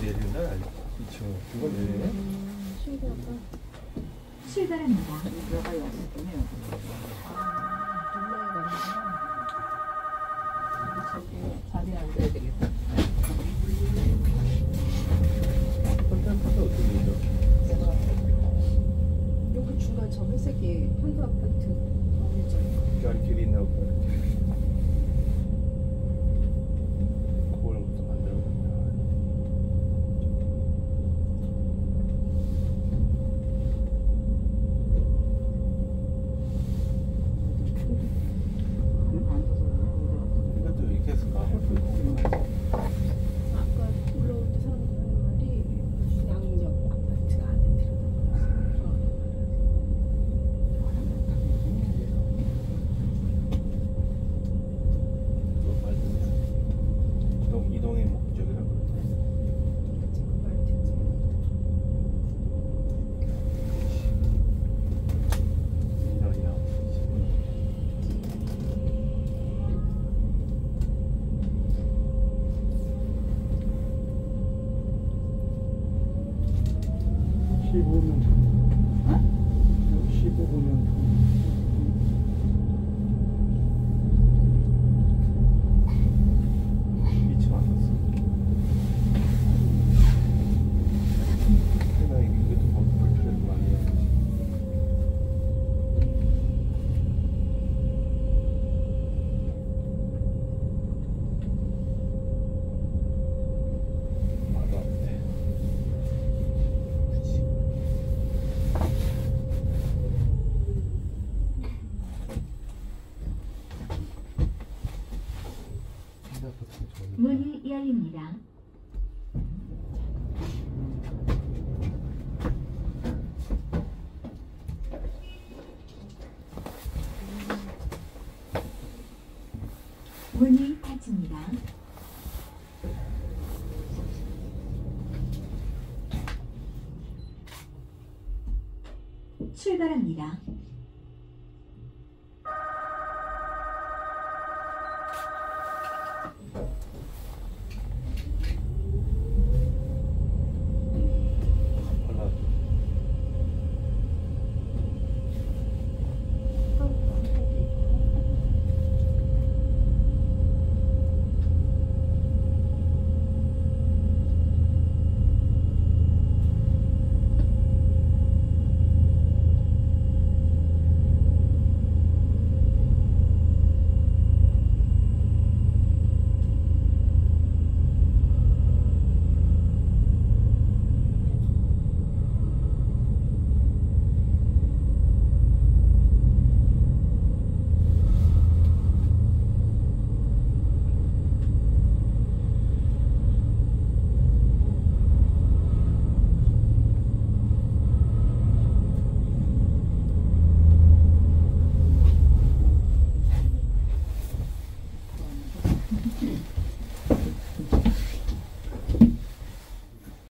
내린다. 2층. 이거 내리네. 신기하다. 출발합니다. 들어가야 되네요. 저기 자리에 앉아야 되겠다. 컨텐츠도 어떻게 되죠? 내가 여기 중간 저 회색이 현도 아파트 어디죠? 여기 길이 있나 보다. 그걸부터 만들어 본다. 이것도 이렇게 했을까? 아까 올라올 때 사람들 하는 말이 양력 아파트가 안에 들어가서 이동의 목적이라고 그러네. 지금 말 듣지. 이동이야. 15년 전. 응? 15년 전. 미쳐 왔었어. 나 이것도 뭐 불편해서 많이 해야지. 맛없네. 그치. 생각보다 좋은데. 문이 열립니다. 문이 닫힙니다. 출발합니다.